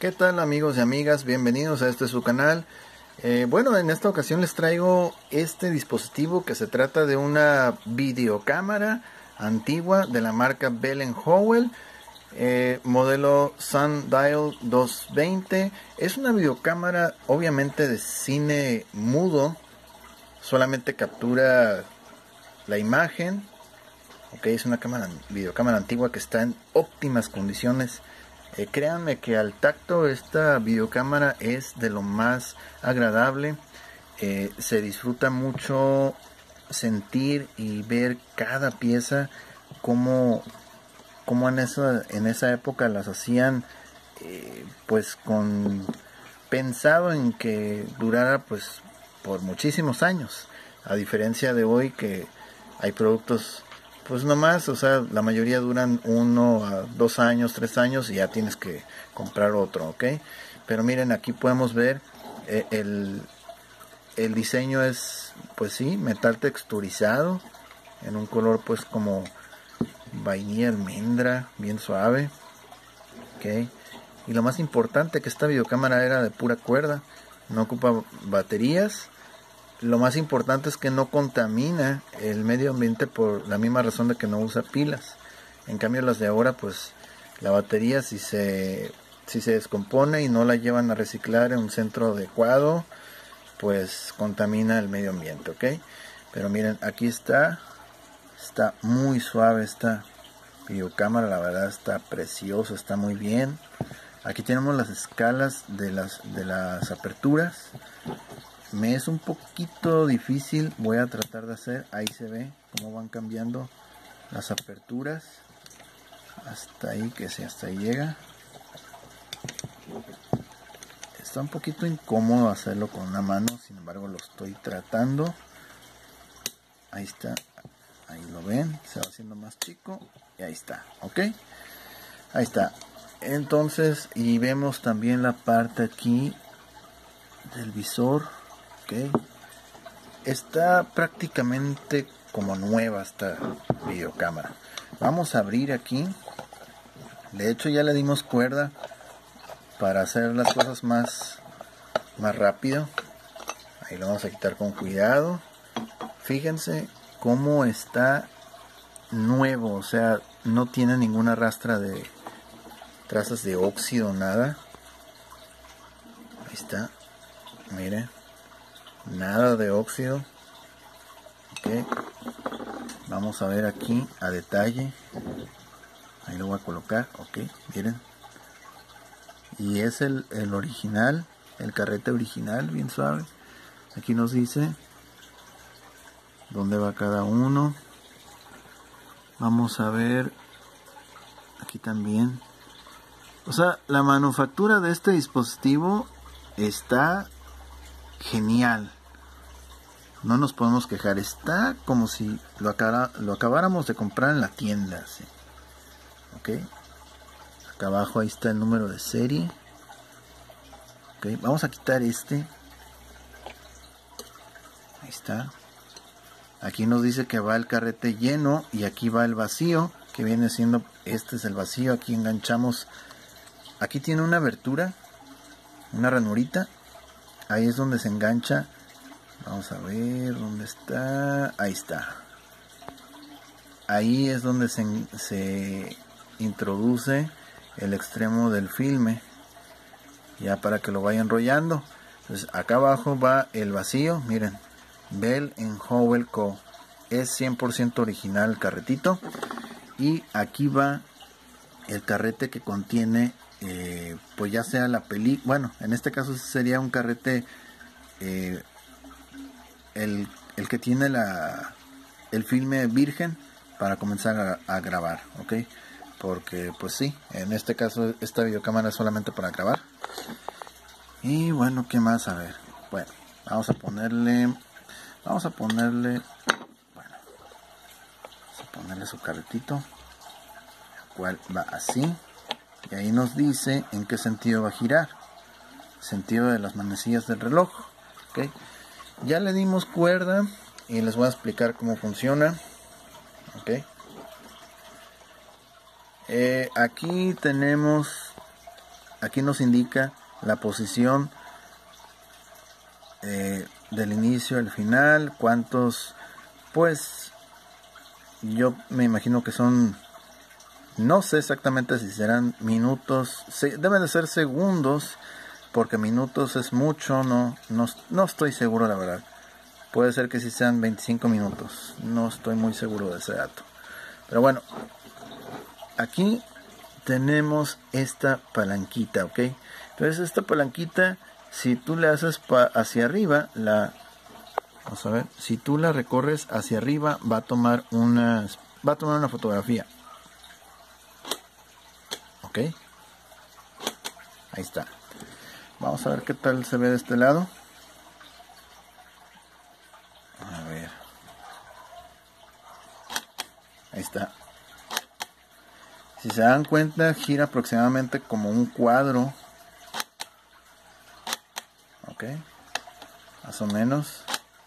¿Qué tal amigos y amigas? Bienvenidos a su canal. Bueno, en esta ocasión les traigo este dispositivo que se trata de una videocámara antigua de la marca Bell & Howell, modelo Sundial 220. Es una videocámara obviamente de cine mudo, solamente captura la imagen. Ok, es una videocámara antigua que está en óptimas condiciones. Créanme que al tacto esta videocámara es de lo más agradable. Se disfruta mucho sentir y ver cada pieza, como en esa época las hacían, pues pensado en que durara pues por muchísimos años, a diferencia de hoy que hay productos pues nomás, o sea, la mayoría duran 1 a 2 años, 3 años y ya tienes que comprar otro, ¿ok? Pero miren, aquí podemos ver el diseño es, pues sí, metal texturizado en un color pues como vainilla almendra, bien suave, ¿ok? Y lo más importante, que esta videocámara era de pura cuerda, no ocupa baterías. Lo más importante es que no contamina el medio ambiente por la misma razón de que no usa pilas. En cambio las de ahora, pues la batería si se descompone y no la llevan a reciclar en un centro adecuado, pues contamina el medio ambiente, ¿ok? Pero miren, aquí está muy suave esta videocámara, la verdad está preciosa, está muy bien. Aquí tenemos las escalas de las aperturas. Me es un poquito difícil, voy a tratar de hacer. Ahí se ve cómo van cambiando las aperturas hasta ahí, que sí, hasta ahí llega. Está un poquito incómodo hacerlo con una mano, sin embargo lo estoy tratando. Ahí está, ahí lo ven, se va haciendo más chico y ahí está, ok, ahí está. Entonces, y vemos también la parte aquí del visor, ok. Está prácticamente como nueva esta videocámara. Vamos a abrir aquí. De hecho ya le dimos cuerda para hacer las cosas más rápido. Ahí lo vamos a quitar con cuidado. Fíjense cómo está nuevo, o sea, no tiene ninguna trazas de óxido, nada. Ahí está, miren, nada de óxido. Ok, vamos a ver aquí a detalle. Ahí lo voy a colocar, ok, miren. Y es el original, el carrete original, bien suave. Aquí nos dice dónde va cada uno. Vamos a ver aquí también. O sea, la manufactura de este dispositivo está genial. No nos podemos quejar. Está como si lo acabáramos de comprar en la tienda, ¿sí? Ok. Acá abajo ahí está el número de serie. Ok, vamos a quitar este. Ahí está. Aquí nos dice que va el carrete lleno y aquí va el vacío, que viene siendo, este es el vacío. Aquí enganchamos. Aquí tiene una abertura, una ranurita. Ahí es donde se engancha. Vamos a ver dónde está. Ahí está. Ahí es donde se introduce el extremo del filme, ya para que lo vaya enrollando. Entonces acá abajo va el vacío. Miren, Bell & Howell Co. Es 100% original el carretito. Y aquí va el carrete que contiene, pues ya sea la película. Bueno, en este caso sería un carrete, el que tiene el filme virgen para comenzar a grabar, ok. Porque pues sí, en este caso esta videocámara es solamente para grabar. Y bueno, ¿qué más? A ver, bueno, vamos a ponerle su carretito, el cual va así, y ahí nos dice en qué sentido va a girar, sentido de las manecillas del reloj, ok. Ya le dimos cuerda y les voy a explicar cómo funciona, ok. aquí nos indica la posición del inicio al final, cuántos, pues yo me imagino que son, no sé exactamente si serán minutos, deben de ser segundos, porque minutos es mucho, no estoy seguro la verdad. Puede ser que sí sean 25 minutos, no estoy muy seguro de ese dato. Pero bueno, aquí tenemos esta palanquita, ¿ok? Entonces esta palanquita, si tú le haces hacia arriba, vamos a ver, si tú la recorres hacia arriba, va a tomar una fotografía. ¿Ok? Ahí está. Vamos a ver qué tal se ve de este lado. A ver. Ahí está. Si se dan cuenta, gira aproximadamente como un cuadro. Ok. Más o menos.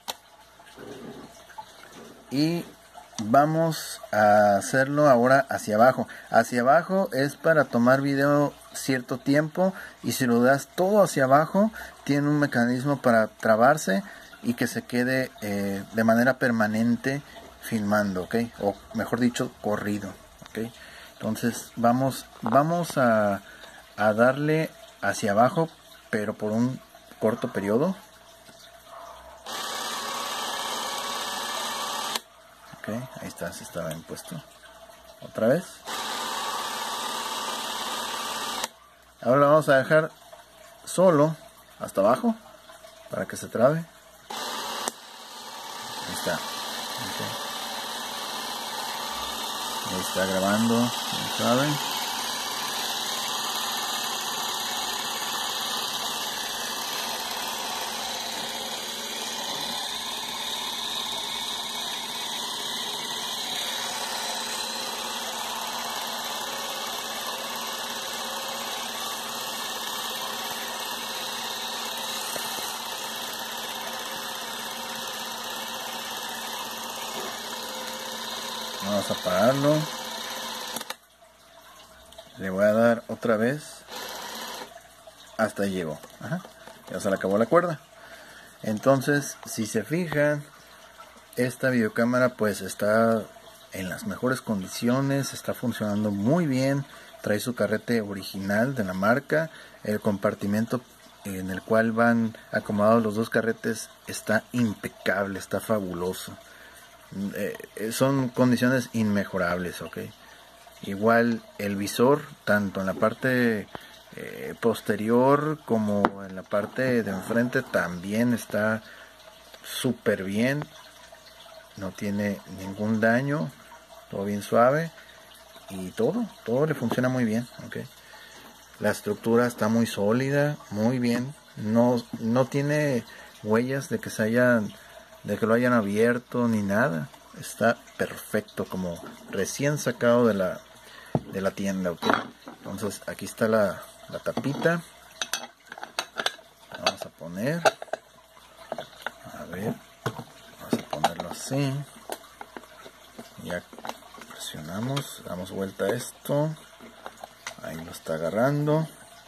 Y vamos a hacerlo ahora hacia abajo. Hacia abajo es para tomar video cierto tiempo, y si lo das todo hacia abajo, tiene un mecanismo para trabarse y que se quede de manera permanente filmando, ¿ok? O mejor dicho, corrido, ¿ok? Entonces vamos a darle hacia abajo, pero por un corto periodo. Ok, ahí está, se estaba bien puesto. Otra vez. Ahora lo vamos a dejar solo hasta abajo para que se trabe. Ahí está. Okay. Ahí está grabando, ya saben. Vamos a pararlo. Le voy a dar otra vez. Hasta ahí llegó. Ajá. Ya se le acabó la cuerda. Entonces, si se fijan, esta videocámara pues está en las mejores condiciones, está funcionando muy bien. Trae su carrete original de la marca. El compartimento en el cual van acomodados los dos carretes está impecable, está fabuloso. Son condiciones inmejorables, ok. Igual el visor, tanto en la parte posterior como en la parte de enfrente, también está súper bien, no tiene ningún daño, todo bien suave, y todo le funciona muy bien, ok. La estructura está muy sólida, muy bien, no tiene huellas de que lo hayan abierto ni nada. Está perfecto, como recién sacado de la tienda, ¿ok? Entonces aquí está la tapita. Vamos a poner, a ver, vamos a ponerlo así. Ya presionamos, damos vuelta a esto. Ahí lo está agarrando.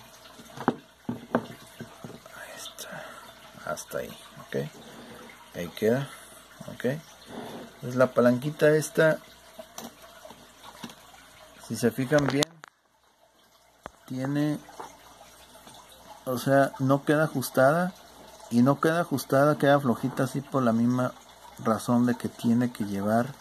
Ahí está, hasta ahí, ok. Ahí queda, ok. Entonces la palanquita esta, si se fijan bien, tiene, o sea, no queda ajustada, y no queda ajustada, queda flojita así por la misma razón de que tiene que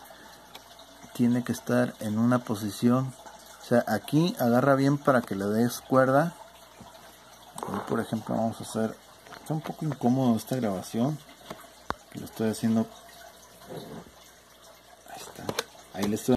estar en una posición, o sea, aquí agarra bien para que le des cuerda. Hoy, por ejemplo, vamos a hacer, está un poco incómodo esta grabación, que lo estoy haciendo, ahí está, ahí le estoy